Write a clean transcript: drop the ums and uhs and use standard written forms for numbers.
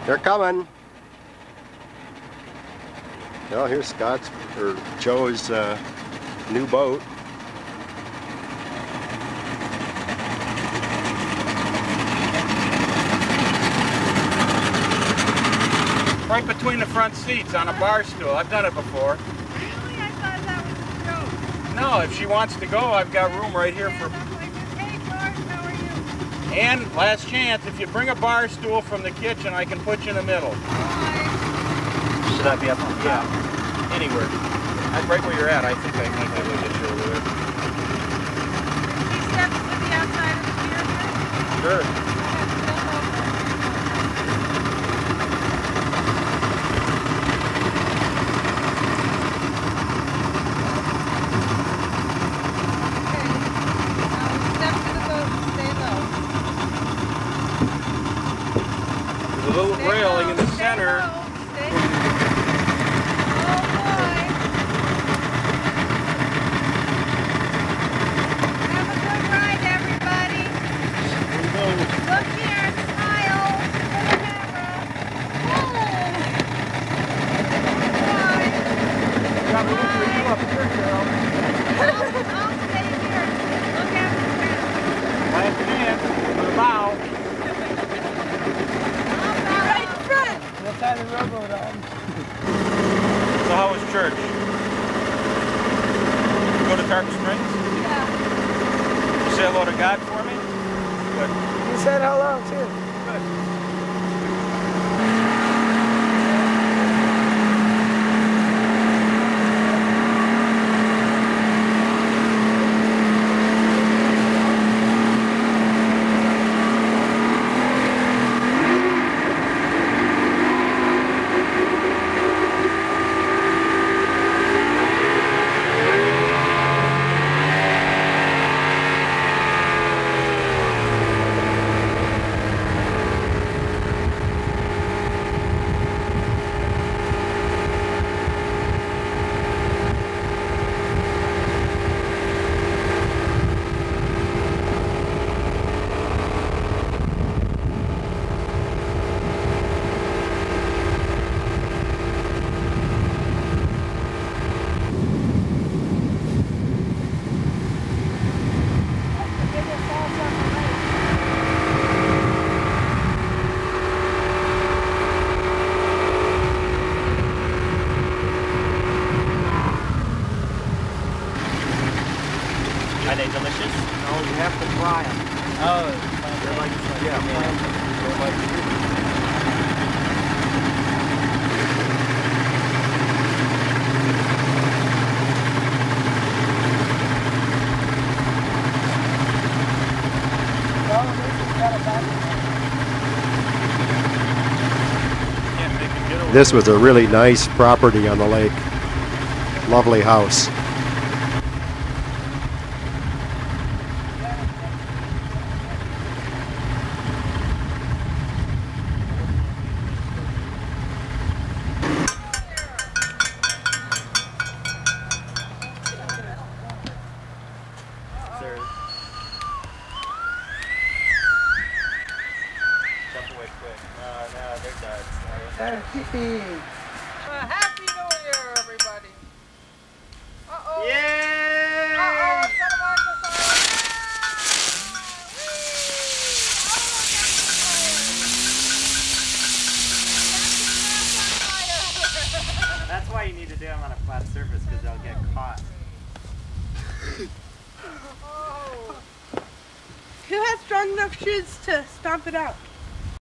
They're coming. Well, here's Scott's or Joe's new boat. Right between the front seats on a bar stool. I've done it before. Really? I thought that was a joke. No, if she wants to go, I've got room right here for... Hey, George, how are you? And last chance, if you bring a bar stool from the kitchen, I can put you in the middle. Hi. Should I be up on? Yeah, anywhere. Right where you're at, I think I might have a get you over there. He steps to the outside of the pier. Sure. A little railing in the center. Oh boy. Have a good ride, everybody. Look here, smile to the camera. Got room for you up here, Carol. I'll stay here. Look after them. Last chance for the bow. What side of the rowboat on? So how was church? You go to Tarpon Springs? Yeah. You say hello to God for me? Good. You said hello too. Good. Are they delicious? No, you have to fry them. Oh, They're like, yeah, they're like. This was a really nice property on the lake. Lovely house. Jump away quick. No, they're duds. Happy New Year, everybody. Uh-oh. Yeah! Uh-oh, it's gonna mark us all. That's why you need to do them on a flat surface, because they'll get caught. Who has strong enough shoes to stomp it out?